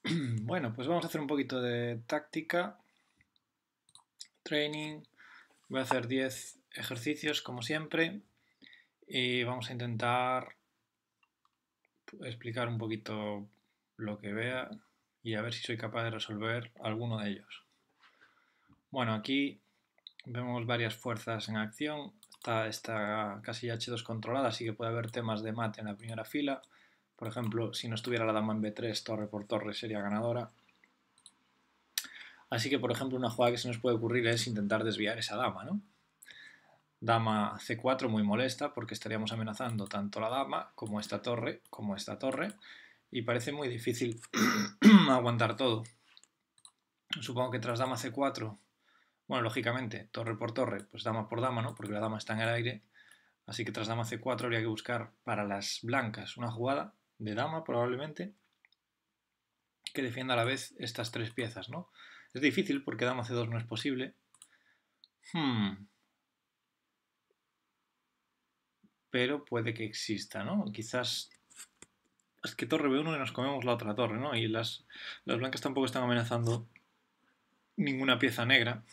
Bueno, pues vamos a hacer un poquito de táctica, training. Voy a hacer 10 ejercicios como siempre y vamos a intentar explicar un poquito lo que vea y a ver si soy capaz de resolver alguno de ellos. Bueno, aquí vemos varias fuerzas en acción. Está esta casilla H2 controlada, así que puede haber temas de mate en la primera fila. Por ejemplo, si no estuviera la dama en B3, torre por torre sería ganadora. Así que, por ejemplo, una jugada que se nos puede ocurrir es intentar desviar esa dama, ¿no? Dama C4 muy molesta porque estaríamos amenazando tanto la dama como esta torre, y parece muy difícil aguantar todo. Supongo que tras dama C4, bueno, lógicamente, torre por torre, pues dama por dama, ¿no? Porque la dama está en el aire, así que tras dama C4 habría que buscar para las blancas una jugada de dama probablemente que defienda a la vez estas tres piezas, ¿no? Es difícil porque dama C2 no es posible. Pero puede que exista, ¿no? Quizás es que torre B1 y nos comemos la otra torre, ¿no? Y las blancas tampoco están amenazando ninguna pieza negra.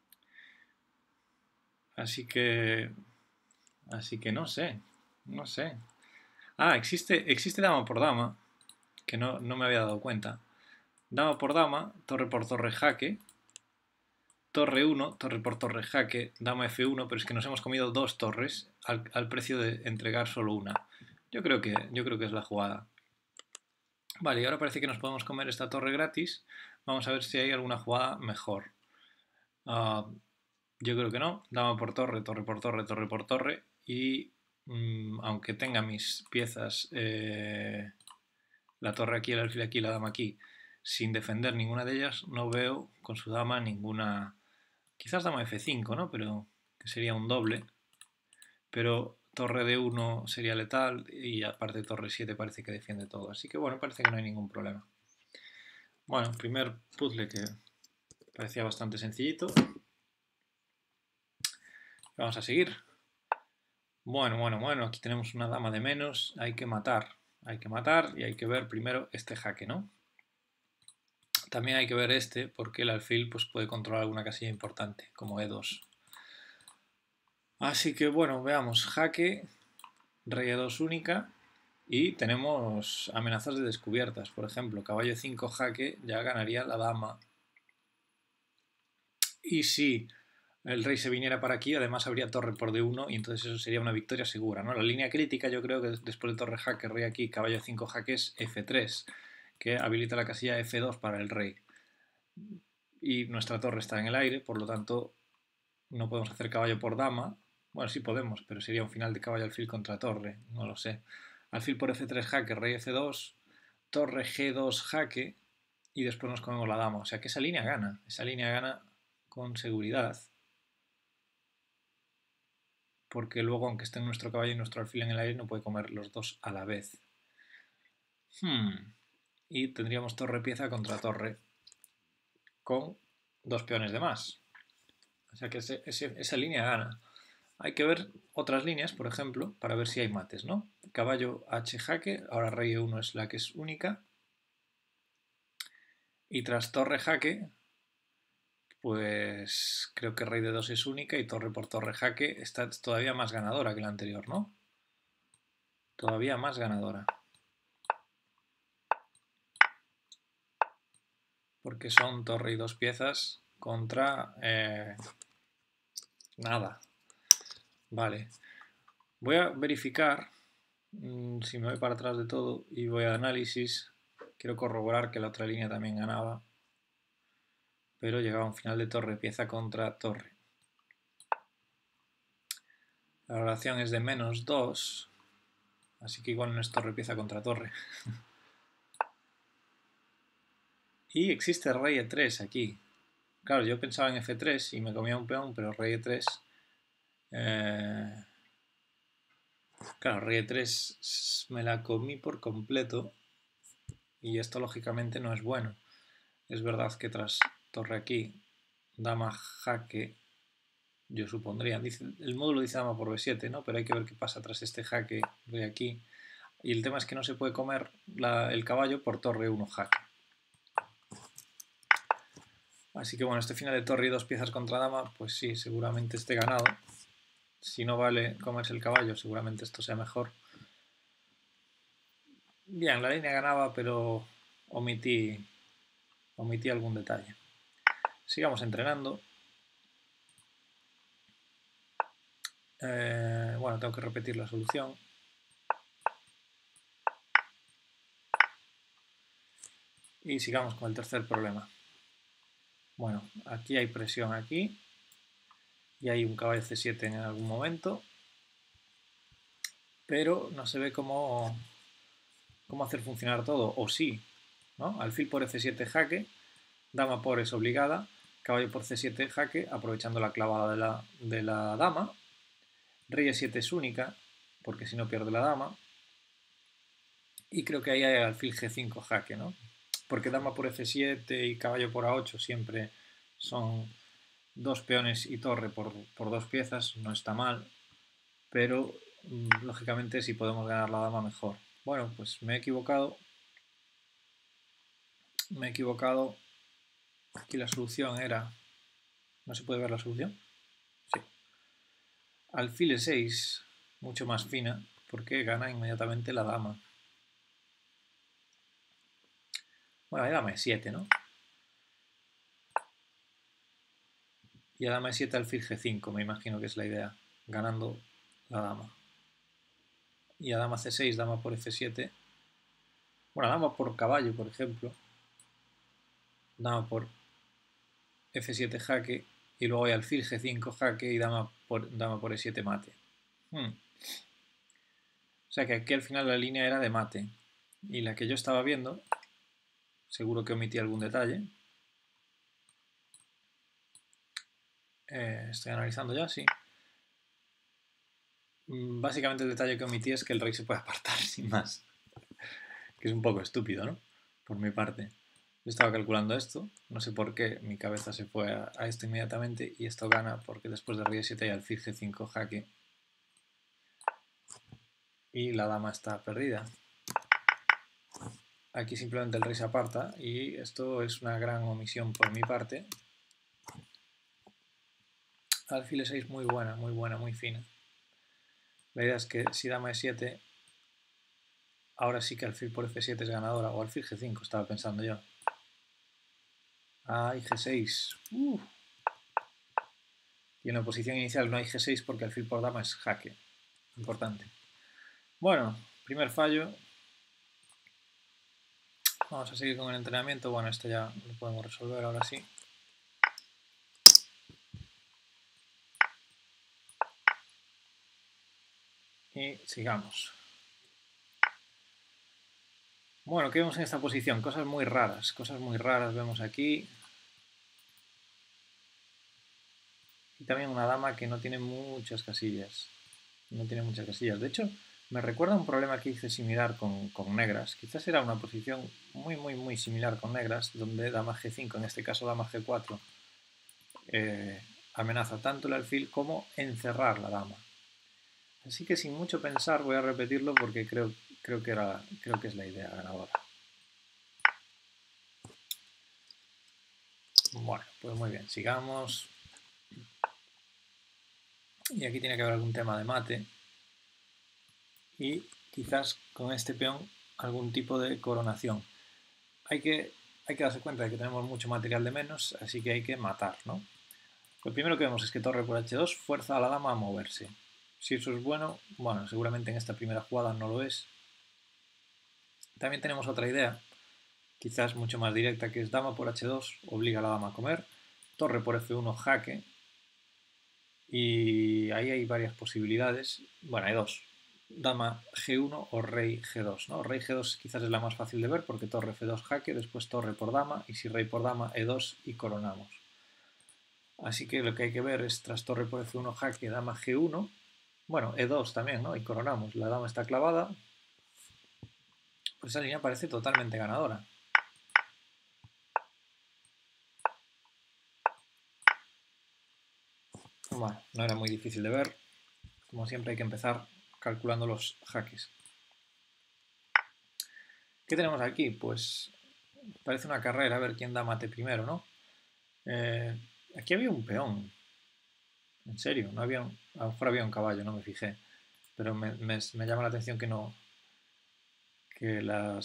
Así que... Así que no sé. No sé. Ah, existe dama por dama, que no me había dado cuenta. Dama por torre jaque. Torre 1, torre por torre jaque, dama F1, pero es que nos hemos comido dos torres al precio de entregar solo una. Yo creo que es la jugada. Vale, y ahora parece que nos podemos comer esta torre gratis. Vamos a ver si hay alguna jugada mejor. Yo creo que no. Dama por torre, torre por torre, torre por torre. Y aunque tenga mis piezas, la torre aquí, el alfil aquí, la dama aquí, sin defender ninguna de ellas, no veo con su dama ninguna... Quizás dama F5, ¿no? Pero que sería un doble. Pero torre D1 sería letal y aparte torre 7 parece que defiende todo. Así que bueno, parece que no hay ningún problema. Bueno, primer puzzle que parecía bastante sencillito. Vamos a seguir. Bueno, aquí tenemos una dama de menos. Hay que matar y hay que ver primero este jaque, ¿no? También hay que ver este porque el alfil pues, puede controlar alguna casilla importante, como E2. Así que bueno, veamos. Jaque, rey E2 única. Y tenemos amenazas de descubiertas. Por ejemplo, caballo 5 jaque ya ganaría la dama. Y si el rey se viniera para aquí, además habría torre por D1 y entonces eso sería una victoria segura, ¿no? La línea crítica yo creo que después de torre jaque, rey aquí, caballo 5 jaque es F3, que habilita la casilla F2 para el rey. Y nuestra torre está en el aire, por lo tanto no podemos hacer caballo por dama. Bueno, sí podemos, pero sería un final de caballo alfil contra torre, no lo sé. Alfil por F3 jaque, rey F2, torre G2 jaque y después nos comemos la dama. O sea que esa línea gana con seguridad. Porque luego, aunque esté nuestro caballo y nuestro alfil en el aire, no puede comer los dos a la vez. Y tendríamos torre pieza contra torre con dos peones de más. O sea que esa línea gana. Hay que ver otras líneas, por ejemplo, para ver si hay mates, ¿no? Caballo H jaque, ahora rey E1 es la que es única. Y tras torre jaque, pues creo que rey de 2 es única y torre por torre jaque está todavía más ganadora que la anterior, ¿no? Todavía más ganadora. Porque son torre y dos piezas contra nada. Vale. Voy a verificar si me voy para atrás de todo y voy a análisis. Quiero corroborar que la otra línea también ganaba. Pero llegaba a un final de torre, pieza contra torre. La relación es de -2. Así que igual no es torre, pieza contra torre. Y existe rey E3 aquí. Claro, yo pensaba en F3 y me comía un peón, pero rey E3... Claro, rey E3 me la comí por completo y esto lógicamente no es bueno. Es verdad que tras torre aquí, dama jaque, yo supondría, el módulo dice dama por B7, ¿no? Pero hay que ver qué pasa tras este jaque de aquí. Y el tema es que no se puede comer el caballo por torre 1 jaque. Así que bueno, este final de torre y 2 piezas contra dama, pues sí, seguramente esté ganado. Si no vale comerse el caballo, seguramente esto sea mejor. Bien, la línea ganaba, pero omití algún detalle. Sigamos entrenando. Bueno, tengo que repetir la solución. Y sigamos con el tercer problema. Bueno, aquí hay presión aquí. Y hay un caballo C7 en algún momento. Pero no se ve cómo hacer funcionar todo. O sí, ¿no? Alfil por F7 jaque. Dama por es obligada. Caballo por C7 jaque, aprovechando la clavada de la dama. Rey E7 es única, porque si no pierde la dama. Y creo que ahí hay alfil G5 jaque, ¿no? Porque dama por F7 y caballo por A8 siempre son 2 peones y torre por 2 piezas, no está mal. Pero, lógicamente, si podemos ganar la dama, mejor. Bueno, pues me he equivocado. Aquí la solución era... ¿No se puede ver la solución? Sí. Alfil E6, mucho más fina, porque gana inmediatamente la dama. Bueno, ahí dama E7, ¿no? Y a dama E7 alfil G5, me imagino que es la idea, ganando la dama. Y a dama C6, dama por F7. Bueno, dama por caballo, por ejemplo. Dama por F7 jaque. Y luego hay alfil G5 jaque y dama por E7 mate. O sea que aquí al final la línea era de mate. Y la que yo estaba viendo, seguro que omití algún detalle. Estoy analizando ya, sí. Básicamente el detalle que omití es que el rey se puede apartar, sin más. Que es un poco estúpido, ¿no? Por mi parte. Yo estaba calculando esto, no sé por qué mi cabeza se fue a esto inmediatamente y esto gana porque después de rey E7 hay alfil G5 jaque y la dama está perdida. Aquí simplemente el rey se aparta y esto es una gran omisión por mi parte. Alfil E6 muy buena, muy fina. La idea es que si dama E7, ahora sí que alfil por F7 es ganadora, o alfil G5 estaba pensando yo. Ah, y G6. Y en la posición inicial no hay G6 porque alfil por dama es jaque. Importante. Bueno, primer fallo. Vamos a seguir con el entrenamiento. Bueno, esto ya lo podemos resolver ahora sí. Y sigamos. Bueno, ¿qué vemos en esta posición? Cosas muy raras vemos aquí. Y también una dama que no tiene muchas casillas. De hecho, me recuerda a un problema que hice similar con negras. Quizás era una posición muy similar con negras, donde dama G5, en este caso dama G4, amenaza tanto el alfil como encerrar la dama. Así que sin mucho pensar voy a repetirlo porque creo que es la idea ganadora. Bueno, pues muy bien, sigamos. Y aquí tiene que haber algún tema de mate. Y quizás con este peón algún tipo de coronación. Hay que darse cuenta de que tenemos mucho material de menos, así que hay que matar, ¿no? Lo primero que vemos es que torre por H2 fuerza a la dama a moverse. Si eso es bueno, seguramente en esta primera jugada no lo es. También tenemos otra idea, quizás mucho más directa, que es dama por H2, obliga a la dama a comer, torre por F1 jaque, y ahí hay varias posibilidades. Bueno, hay dos, dama G1 o rey G2, ¿no? Rey G2 quizás es la más fácil de ver porque torre F2 jaque, después torre por dama, y si rey por dama, E2 y coronamos. Así que lo que hay que ver es tras torre por F1 jaque, dama G1, bueno, E2 también, ¿no? Y coronamos, la dama está clavada, pues esa línea parece totalmente ganadora. Bueno, no era muy difícil de ver. Como siempre hay que empezar calculando los jaques. ¿Qué tenemos aquí? Pues parece una carrera, a ver quién da mate primero, ¿no? Aquí había un peón. En serio, no había a lo mejor había un caballo, no me fijé. Pero me llama la atención que no. Que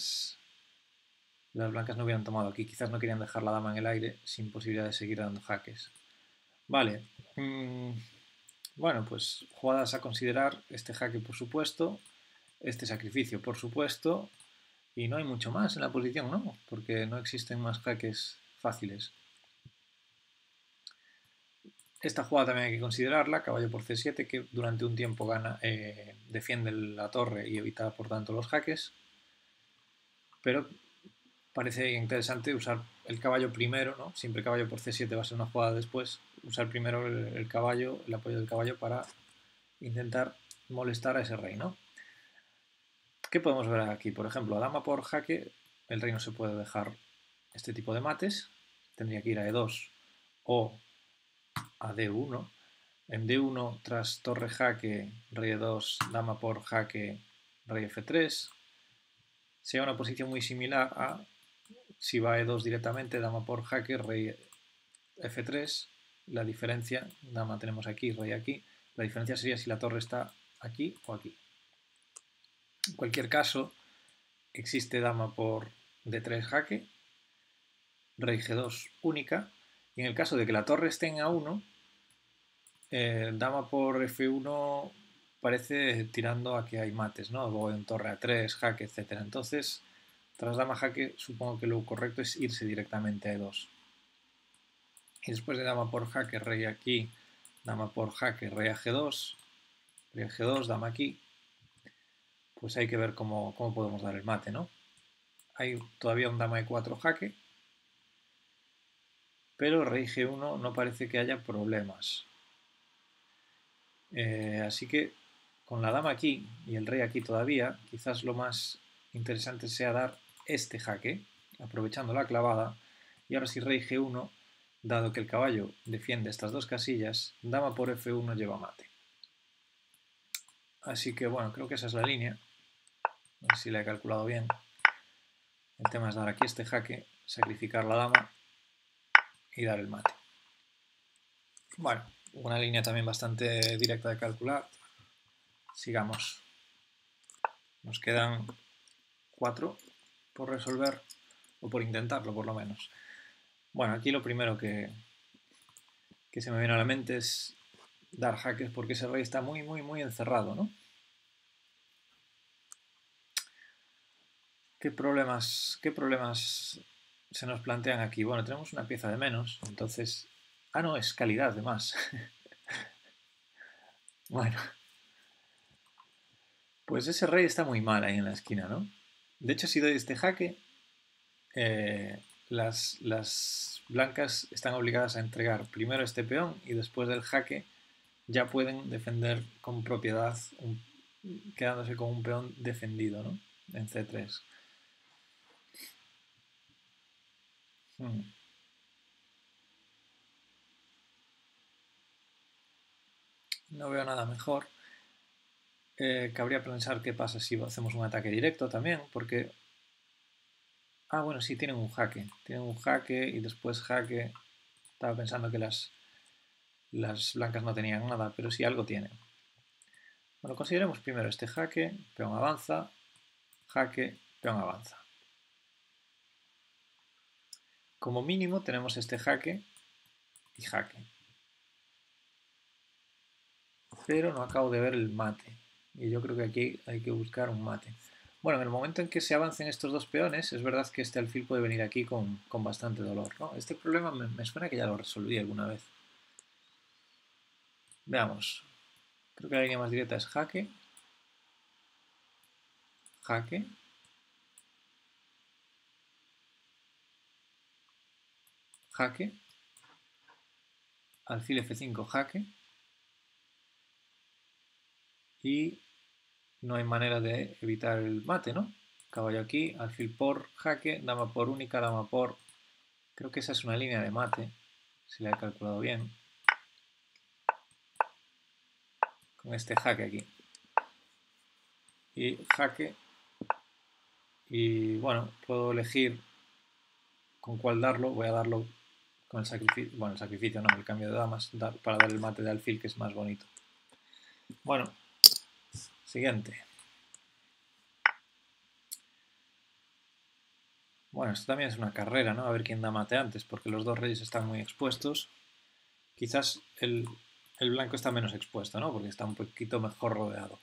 las blancas no hubieran tomado aquí. Quizás no querían dejar la dama en el aire sin posibilidad de seguir dando jaques. Vale. Bueno, pues jugadas a considerar. Este jaque, por supuesto. Este sacrificio, por supuesto. Y no hay mucho más en la posición, ¿no? Porque no existen más jaques fáciles. Esta jugada también hay que considerarla, caballo por c7, que durante un tiempo defiende la torre y evita por tanto los jaques. Pero parece interesante usar el caballo primero, ¿no? Siempre caballo por c7 va a ser una jugada después. Usar primero el caballo, el apoyo del caballo para intentar molestar a ese rey, ¿no? ¿Qué podemos ver aquí? Por ejemplo, a dama por jaque, el rey no se puede dejar este tipo de mates. Tendría que ir a e2 o a d1. En d1, tras torre jaque, rey e2, dama por jaque, rey f3. Sea una posición muy similar a si va a e2 directamente, dama por jaque, rey f3. La diferencia, dama tenemos aquí, rey aquí. La diferencia sería si la torre está aquí o aquí. En cualquier caso, existe dama por d3 jaque, rey g2 única. Y en el caso de que la torre esté en a1, dama por f1 parece tirando a que hay mates, ¿no? Luego en torre a3, jaque, etc. Entonces, tras dama jaque, supongo que lo correcto es irse directamente a e2. Y después de dama por jaque, rey aquí, dama por jaque, rey a g2, rey a g2, dama aquí, pues hay que ver cómo podemos dar el mate, ¿no? Hay todavía un dama e4 jaque, pero rey g1 no parece que haya problemas. Así que con la dama aquí y el rey aquí todavía, quizás lo más interesante sea dar este jaque, aprovechando la clavada. Y ahora si rey g1, dado que el caballo defiende estas dos casillas, dama por f1 lleva mate. Así que bueno, creo que esa es la línea. A ver si la he calculado bien. El tema es dar aquí este jaque, sacrificar la dama y dar el mate. Bueno, una línea también bastante directa de calcular. Sigamos. Nos quedan 4 por resolver, o por intentarlo por lo menos. Bueno, aquí lo primero que se me viene a la mente es dar jaques porque ese rey está muy, muy, muy encerrado, ¿no? ¿Qué problemas se nos plantean aquí? Bueno, tenemos una pieza de menos, entonces... Ah, no, es calidad de más. Bueno, pues ese rey está muy mal ahí en la esquina, ¿no? De hecho, si doy este jaque, las blancas están obligadas a entregar primero este peón y después del jaque ya pueden defender con propiedad, quedándose con un peón defendido, ¿no? En c3. No veo nada mejor. Cabría pensar qué pasa si hacemos un ataque directo también, porque... Ah, bueno, sí, tienen un jaque. Tienen un jaque y después jaque. Estaba pensando que las blancas no tenían nada, pero sí algo tienen. Bueno, consideremos primero este jaque, peón avanza, jaque, peón avanza. Como mínimo tenemos este jaque y jaque. Pero no acabo de ver el mate. Y yo creo que aquí hay que buscar un mate. Bueno, en el momento en que se avancen estos dos peones, es verdad que este alfil puede venir aquí con bastante dolor, ¿no? Este problema me suena que ya lo resolví alguna vez. Veamos. Creo que la línea más directa es jaque. Jaque. Jaque. Alfil F5, jaque. Y no hay manera de evitar el mate, ¿no? Caballo aquí, alfil por jaque, dama por única, dama por... Creo que esa es una línea de mate, si la he calculado bien. Con este jaque aquí. Y jaque. Y bueno, puedo elegir con cuál darlo. Voy a darlo el sacrificio no, el cambio de damas, para dar el mate de alfil, que es más bonito. Bueno, siguiente. Bueno, esto también es una carrera, ¿no? A ver quién da mate antes, porque los dos reyes están muy expuestos. Quizás el blanco está menos expuesto, ¿no? Porque está un poquito mejor rodeado.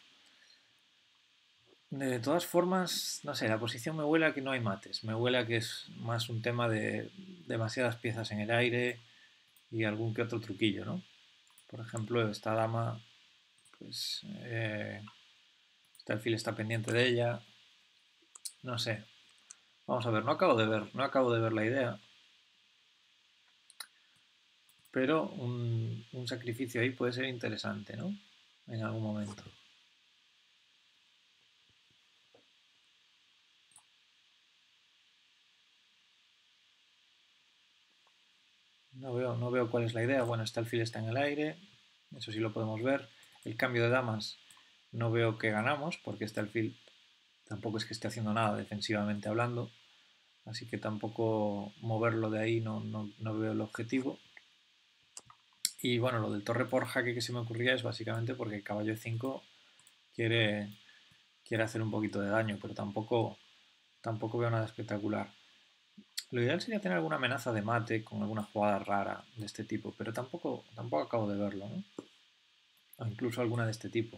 De todas formas, no sé, la posición me huele a que no hay mates. Me huele a que es más un tema de demasiadas piezas en el aire y algún que otro truquillo, ¿no? Por ejemplo, esta dama, pues, este alfil está pendiente de ella. No sé. Vamos a ver, no acabo de ver la idea. Pero un sacrificio ahí puede ser interesante, ¿no? En algún momento. No veo cuál es la idea. Bueno, este alfil está en el aire, eso sí lo podemos ver. El cambio de damas no veo que ganamos, porque este alfil tampoco es que esté haciendo nada defensivamente hablando, así que tampoco moverlo de ahí no veo el objetivo. Y bueno, lo del torre por jaque que se me ocurría es básicamente porque el caballo 5 quiere hacer un poquito de daño, pero tampoco veo nada espectacular. Lo ideal sería tener alguna amenaza de mate con alguna jugada rara de este tipo, pero tampoco acabo de verlo, ¿no? O incluso alguna de este tipo.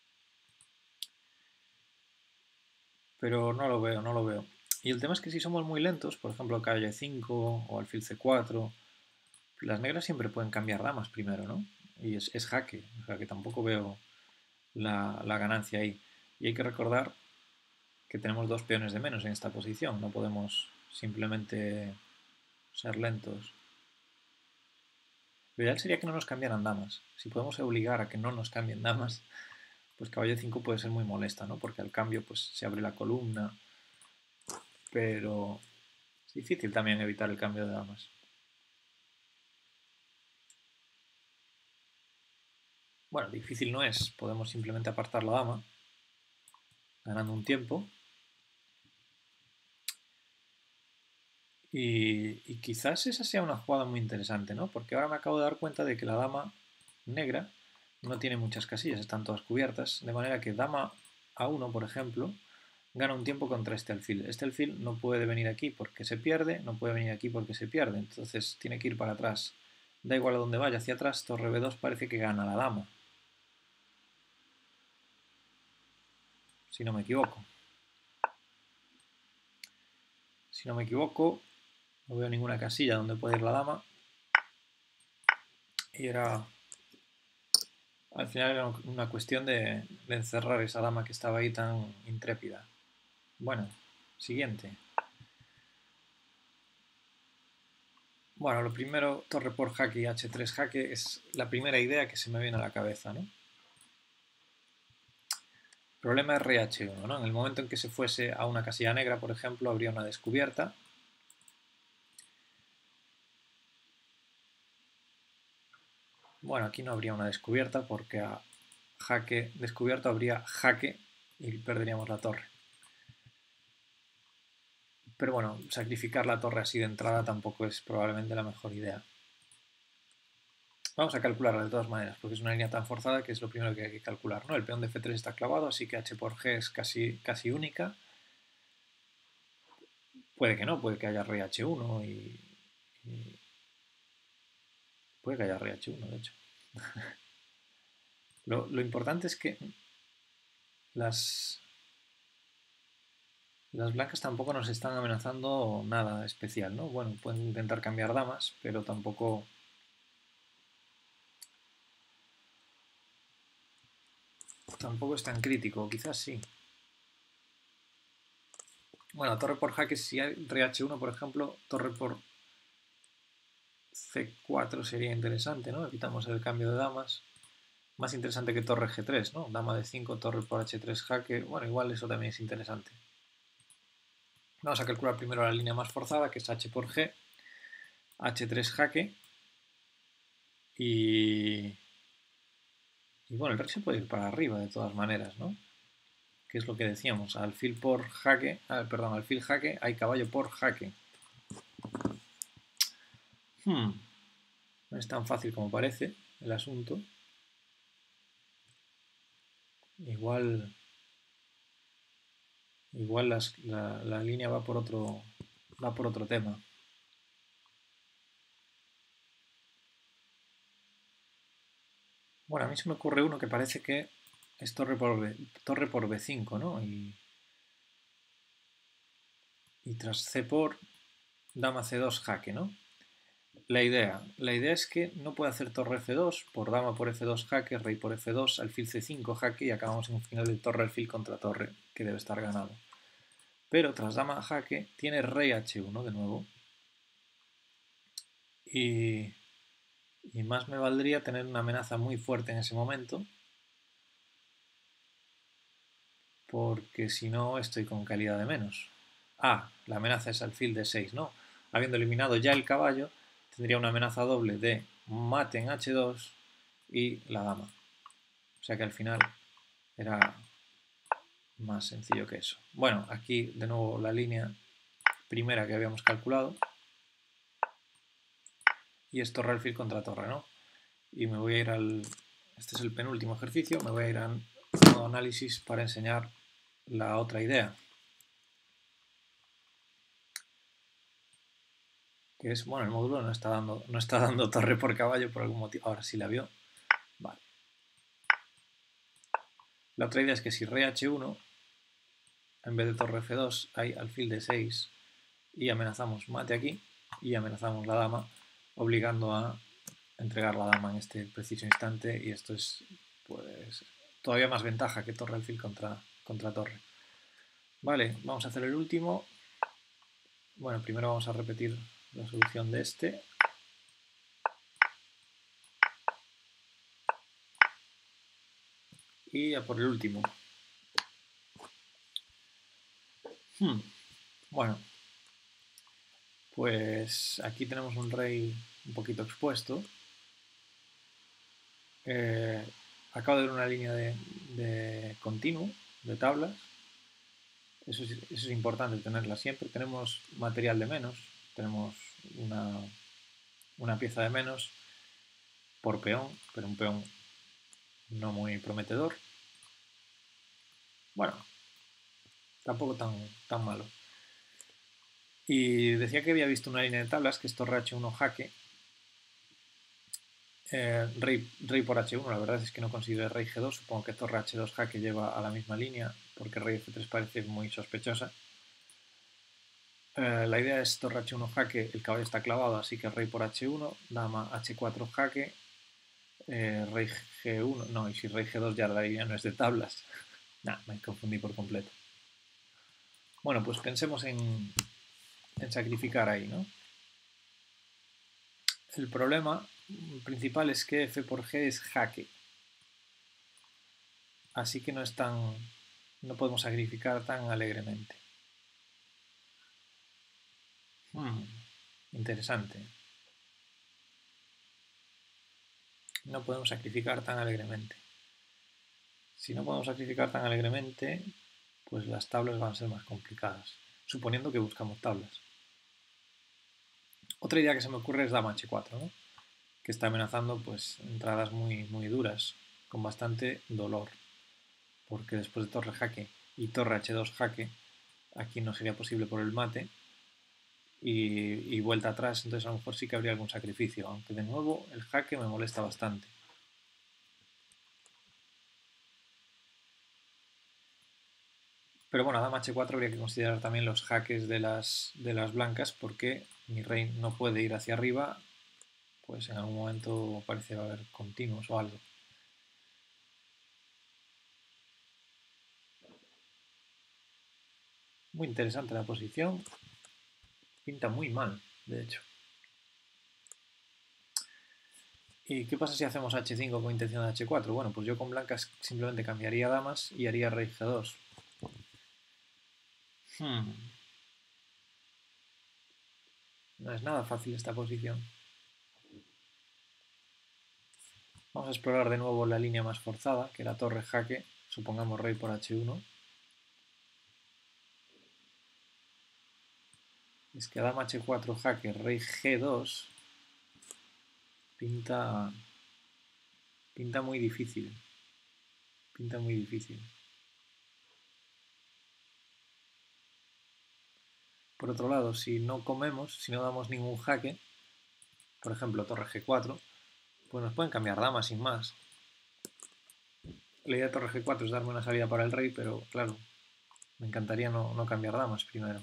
Pero no lo veo. Y el tema es que si somos muy lentos, por ejemplo calle 5 o alfil C4, las negras siempre pueden cambiar damas primero, ¿no? Y es jaque, o sea que tampoco veo la ganancia ahí. Y hay que recordar que tenemos dos peones de menos en esta posición, no podemos simplemente ser lentos. Lo ideal sería que no nos cambiaran damas. Si podemos obligar a que no nos cambien damas, pues caballo 5 puede ser muy molesta, ¿no? Porque al cambio pues se abre la columna, pero es difícil también evitar el cambio de damas. Bueno, difícil no es, podemos simplemente apartar la dama, ganando un tiempo. Y quizás esa sea una jugada muy interesante, ¿no? Porque ahora me acabo de dar cuenta de que la dama negra no tiene muchas casillas, están todas cubiertas, de manera que dama A1, por ejemplo, gana un tiempo contra este alfil. Este alfil no puede venir aquí porque se pierde, no puede venir aquí porque se pierde, entonces tiene que ir para atrás. Da igual a dónde vaya, hacia atrás, torre B2 parece que gana la dama. Si no me equivoco. Si no me equivoco, no veo ninguna casilla donde puede ir la dama. Y era... Al final era una cuestión de encerrar esa dama que estaba ahí tan intrépida. Bueno, siguiente. Bueno, lo primero, torre por jaque y h3 jaque, es la primera idea que se me viene a la cabeza, ¿no? Problema es RH1, ¿no? En el momento en que se fuese a una casilla negra, por ejemplo, habría una descubierta. Bueno, aquí no habría una descubierta porque a jaque descubierto habría jaque y perderíamos la torre. Pero bueno, sacrificar la torre así de entrada tampoco es probablemente la mejor idea. Vamos a calcularla de todas maneras, porque es una línea tan forzada que es lo primero que hay que calcular, ¿no? El peón de F3 está clavado, así que H por G es casi única. Puede que no, puede que haya rey H1 y puede que haya rey H1, de hecho. Lo importante es que las blancas tampoco nos están amenazando nada especial, ¿no? Bueno, pueden intentar cambiar damas, pero tampoco es tan crítico, quizás sí. Bueno, torre por jaque, si hay rey H1, por ejemplo, torre por C4 sería interesante, ¿no? Evitamos el cambio de damas. Más interesante que torre G3, ¿no? Dama de 5, torre por H3 jaque. Bueno, igual eso también es interesante. Vamos a calcular primero la línea más forzada, que es H por G, H3 jaque. Y bueno, el rey se puede ir para arriba de todas maneras, ¿no? Que es lo que decíamos, alfil por jaque, alfil jaque, hay caballo por jaque. No es tan fácil como parece el asunto. Igual la línea va por otro tema. Bueno, a mí se me ocurre uno que parece que es torre por B5, ¿no? Y tras C por dama C2 jaque, ¿no? La idea es que no puede hacer torre F2 por dama por F2 jaque, rey por F2, alfil C5 jaque y acabamos en un final de torre alfil contra torre que debe estar ganado. Pero tras dama jaque tiene rey H1 de nuevo. Y más me valdría tener una amenaza muy fuerte en ese momento, porque si no estoy con calidad de menos. Ah, la amenaza es alfil de 6, ¿no? Habiendo eliminado ya el caballo, tendría una amenaza doble de mate en H2 y la dama. O sea que al final era más sencillo que eso. Bueno, aquí de nuevo la línea primera que habíamos calculado. Y es torre alfil contra torre, ¿no? Y me voy a ir al... Este es el penúltimo ejercicio, me voy a ir a modo análisis para enseñar la otra idea. Que es, bueno, el módulo no está dando torre por caballo por algún motivo. Ahora sí la vio. Vale. La otra idea es que si rey H1, en vez de torre F2, hay alfil de 6 y amenazamos mate aquí y amenazamos la dama, obligando a entregar la dama en este preciso instante, y esto es pues todavía más ventaja que torre alfil contra torre. Vale, vamos a hacer el último. Bueno, primero vamos a repetir la solución de este. Y a por el último. Bueno, pues aquí tenemos un rey un poquito expuesto. Acabo de ver una línea de continuo, de tablas. Eso es importante tenerla siempre. Tenemos material de menos, tenemos una pieza de menos por peón, pero un peón no muy prometedor. Bueno, tampoco tan malo. Y decía que había visto una línea de tablas que es torre H1 jaque, rey por H1, la verdad es que no consideré rey G2, supongo que torre H2 jaque lleva a la misma línea, porque rey F3 parece muy sospechosa. La idea es torre H1 jaque, el caballo está clavado, así que rey por H1, dama H4 jaque, rey G1, no, y si rey G2 ya la línea no es de tablas. Nah, me confundí por completo. Bueno, pues pensemos en sacrificar ahí, ¿no? El problema principal es que F por G es jaque. Así que no podemos sacrificar tan alegremente. Interesante. No podemos sacrificar tan alegremente. Si no podemos sacrificar tan alegremente, pues las tablas van a ser más complicadas, suponiendo que buscamos tablas. Otra idea que se me ocurre es dama H4, ¿no? Que está amenazando pues entradas muy, muy duras, con bastante dolor, porque después de torre jaque y torre H2 jaque, aquí no sería posible por el mate, y vuelta atrás, entonces a lo mejor sí que habría algún sacrificio, aunque de nuevo el jaque me molesta bastante. Pero bueno, dama H4 habría que considerar también los jaques de las blancas, porque mi rey no puede ir hacia arriba, pues en algún momento parece que va a haber continuos o algo. Muy interesante la posición, pinta muy mal, de hecho. ¿Y qué pasa si hacemos H5 con intención de H4? Bueno, pues yo con blancas simplemente cambiaría damas y haría rey G2. No es nada fácil esta posición. Vamos a explorar de nuevo la línea más forzada, que era torre jaque, supongamos rey por H1. Es que dama H4 jaque, rey G2. Pinta muy difícil. Pinta muy difícil. Por otro lado, si no comemos, si no damos ningún jaque, por ejemplo, torre G4, pues nos pueden cambiar damas sin más. La idea de torre G4 es darme una salida para el rey, pero claro, me encantaría no cambiar damas primero.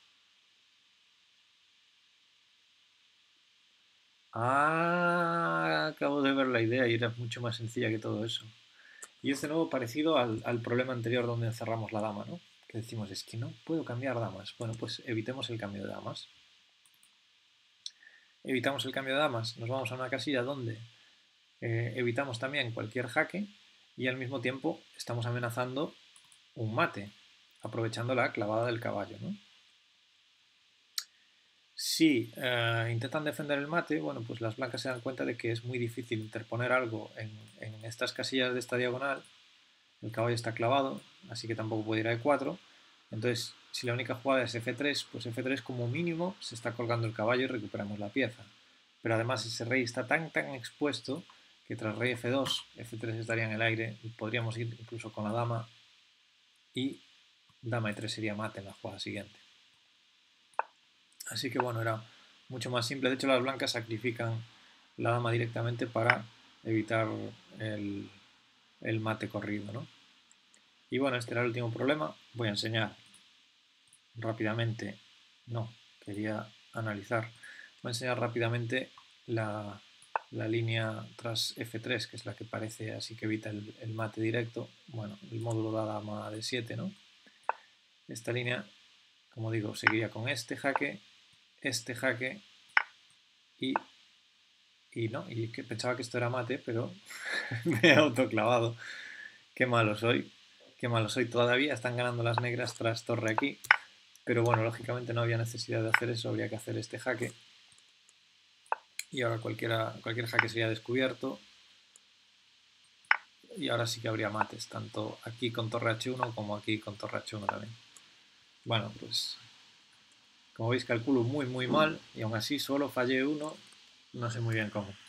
Ah, acabo de ver la idea y era mucho más sencilla que todo eso. Y es de nuevo parecido al problema anterior donde encerramos la dama, ¿no? Que decimos, es que no puedo cambiar damas. Bueno, pues evitemos el cambio de damas. Evitamos el cambio de damas, nos vamos a una casilla donde evitamos también cualquier jaque y al mismo tiempo estamos amenazando un mate, aprovechando la clavada del caballo, ¿no? Si intentan defender el mate, bueno, pues las blancas se dan cuenta de que es muy difícil interponer algo en estas casillas de esta diagonal. El caballo está clavado, así que tampoco puede ir a E4. Entonces, si la única jugada es F3, pues F3 como mínimo se está colgando el caballo y recuperamos la pieza. Pero además ese rey está tan expuesto que tras rey F2, F3 estaría en el aire y podríamos ir incluso con la dama y dama E3 sería mate en la jugada siguiente. Así que bueno, era mucho más simple. De hecho, las blancas sacrifican la dama directamente para evitar el mate corrido, ¿no? Y bueno, este era el último problema. Voy a enseñar rápidamente, no, quería analizar. Voy a enseñar rápidamente la línea tras F3, que es la que parece así que evita el mate directo. Bueno, el módulo da dama de 7, ¿no? Esta línea, como digo, seguiría con este jaque y que pensaba que esto era mate, pero me he autoclavado. Qué malo soy, qué malo soy. Todavía están ganando las negras tras torre aquí, pero bueno, lógicamente no había necesidad de hacer eso, habría que hacer este jaque. Y ahora cualquier jaque sería descubierto. Y ahora sí que habría mates, tanto aquí con torre H1 como aquí con torre H1 también. Bueno, pues como veis calculo muy mal y aún así solo fallé uno, no sé muy bien cómo.